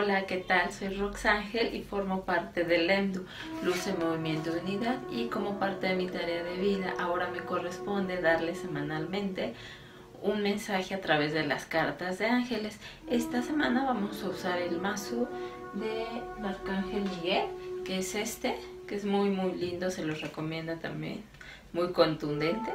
Hola, ¿qué tal? Soy Roxángel y formo parte del EMDU, Luz en Movimiento de Unidad, y como parte de mi tarea de vida ahora me corresponde darle semanalmente un mensaje a través de las cartas de ángeles. Esta semana vamos a usar el mazo de Arcángel Miguel, que es este, que es muy lindo, se los recomiendo también, muy contundente.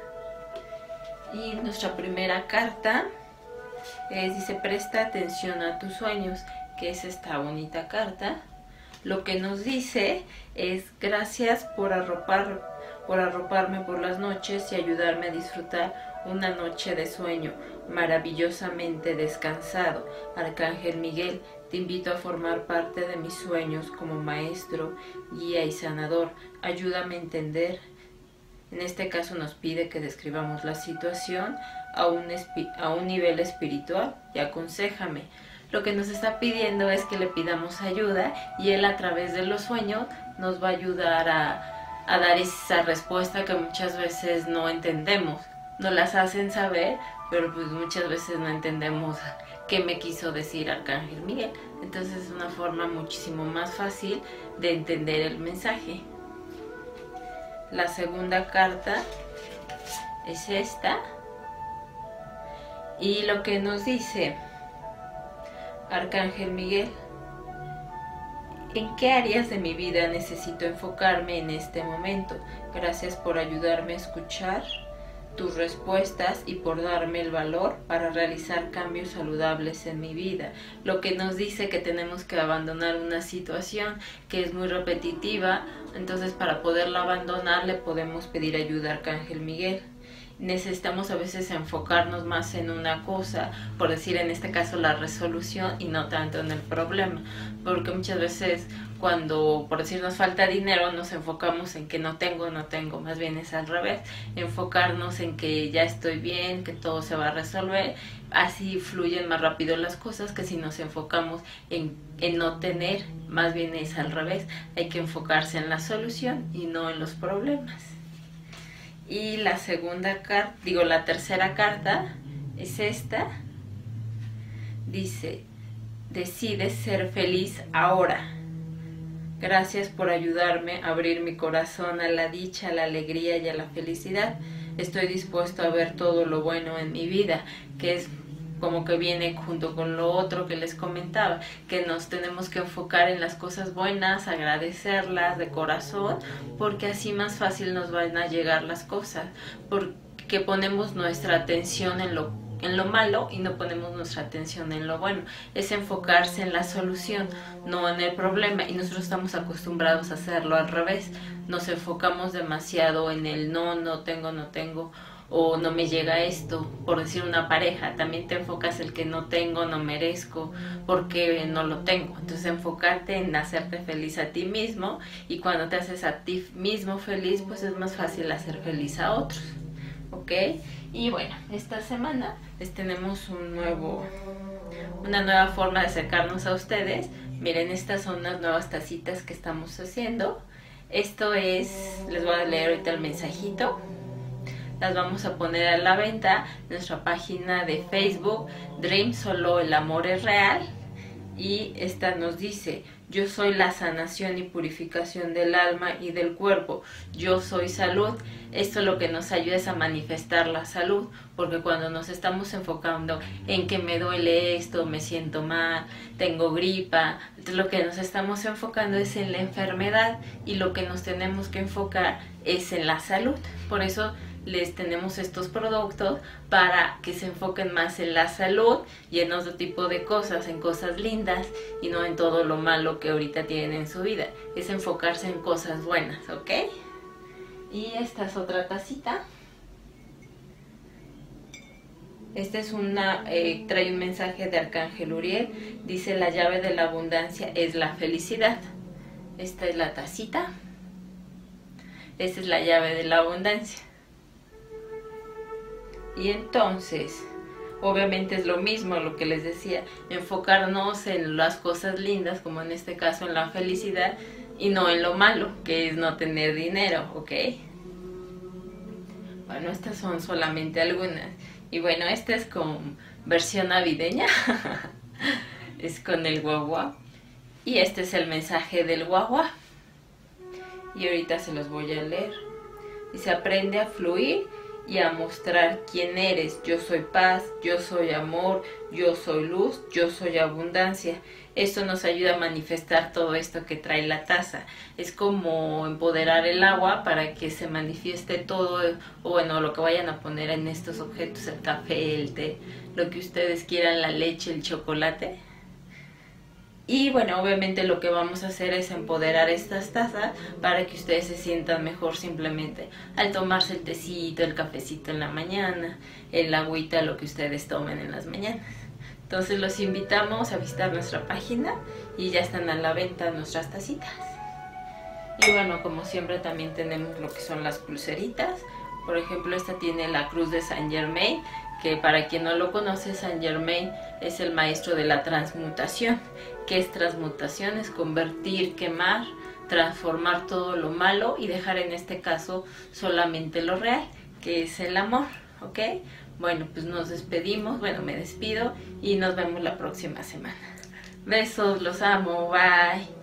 Y nuestra primera carta dice: presta atención a tus sueños, que es esta bonita carta. Lo que nos dice es: gracias por arroparme por las noches y ayudarme a disfrutar una noche de sueño maravillosamente descansado. Arcángel Miguel, te invito a formar parte de mis sueños como maestro, guía y sanador. Ayúdame a entender. En este caso nos pide que describamos la situación a un nivel espiritual y aconséjame. Lo que nos está pidiendo es que le pidamos ayuda y él a través de los sueños nos va a ayudar a dar esa respuesta que muchas veces no entendemos. Nos las hacen saber, pero pues muchas veces no entendemos qué me quiso decir Arcángel Miguel. Entonces es una forma muchísimo más fácil de entender el mensaje. La segunda carta es esta. Y lo que nos dice Arcángel Miguel: ¿en qué áreas de mi vida necesito enfocarme en este momento? Gracias por ayudarme a escuchar tus respuestas y por darme el valor para realizar cambios saludables en mi vida. Lo que nos dice que tenemos que abandonar una situación que es muy repetitiva, entonces para poderla abandonar le podemos pedir ayuda a Arcángel Miguel. Necesitamos a veces enfocarnos más en una cosa, por decir en este caso la resolución, y no tanto en el problema, porque muchas veces cuando, por decir, nos falta dinero, nos enfocamos en que no tengo, más bien es al revés, enfocarnos en que ya estoy bien, que todo se va a resolver, así fluyen más rápido las cosas que si nos enfocamos en no tener, más bien es al revés, hay que enfocarse en la solución y no en los problemas. Y la tercera carta es esta. Dice: decides ser feliz ahora. Gracias por ayudarme a abrir mi corazón a la dicha, a la alegría y a la felicidad. Estoy dispuesto a ver todo lo bueno en mi vida, que es como que viene junto con lo otro que les comentaba, que nos tenemos que enfocar en las cosas buenas, agradecerlas de corazón, porque así más fácil nos van a llegar las cosas, porque ponemos nuestra atención en lo malo y no ponemos nuestra atención en lo bueno. Es enfocarse en la solución, no en el problema, y nosotros estamos acostumbrados a hacerlo al revés. Nos enfocamos demasiado en el no tengo, o no me llega esto, por decir una pareja, también te enfocas el que no tengo, no merezco, porque no lo tengo. Entonces enfocarte en hacerte feliz a ti mismo, y cuando te haces a ti mismo feliz, pues es más fácil hacer feliz a otros, ¿ok? Y bueno, esta semana les tenemos una nueva forma de acercarnos a ustedes. Miren, estas son las nuevas tacitas que estamos haciendo. Esto es, les voy a leer ahorita el mensajito. Las vamos a poner a la venta en nuestra página de Facebook, Dream Solo el Amor es Real. Y esta nos dice: yo soy la sanación y purificación del alma y del cuerpo. Yo soy salud. Esto lo que nos ayuda es a manifestar la salud, porque cuando nos estamos enfocando en que me duele esto, me siento mal, tengo gripa, entonces lo que nos estamos enfocando es en la enfermedad, y lo que nos tenemos que enfocar es en la salud. Por eso les tenemos estos productos para que se enfoquen más en la salud y en otro tipo de cosas, en cosas lindas y no en todo lo malo que ahorita tienen en su vida. Es enfocarse en cosas buenas, ¿ok? Y esta es otra tacita. Esta es trae un mensaje de Arcángel Uriel. Dice: la llave de la abundancia es la felicidad. Esta es la tacita. Esta es la llave de la abundancia. Y entonces, obviamente es lo mismo lo que les decía, enfocarnos en las cosas lindas, como en este caso en la felicidad, y no en lo malo, que es no tener dinero, ¿ok? Bueno, estas son solamente algunas. Y bueno, esta es con versión navideña. es con el guagua. Y este es el mensaje del guagua. Y ahorita se los voy a leer. Dice: aprende a fluir y a mostrar quién eres. Yo soy paz, yo soy amor, yo soy luz, yo soy abundancia. Esto nos ayuda a manifestar todo esto que trae la taza. Es como empoderar el agua para que se manifieste todo, o bueno, lo que vayan a poner en estos objetos, el café, el té, lo que ustedes quieran, la leche, el chocolate. Y bueno, obviamente lo que vamos a hacer es empoderar estas tazas para que ustedes se sientan mejor simplemente al tomarse el tecito, el cafecito en la mañana, el agüita, lo que ustedes tomen en las mañanas. Entonces los invitamos a visitar nuestra página y ya están a la venta nuestras tacitas. Y bueno, como siempre también tenemos lo que son las pulseritas. Por ejemplo, esta tiene la cruz de Saint Germain, que para quien no lo conoce, Saint Germain es el maestro de la transmutación. ¿Qué es transmutación? Es convertir, quemar, transformar todo lo malo y dejar en este caso solamente lo real, que es el amor, ¿ok? Bueno, pues nos despedimos, bueno, me despido y nos vemos la próxima semana. Besos, los amo, bye.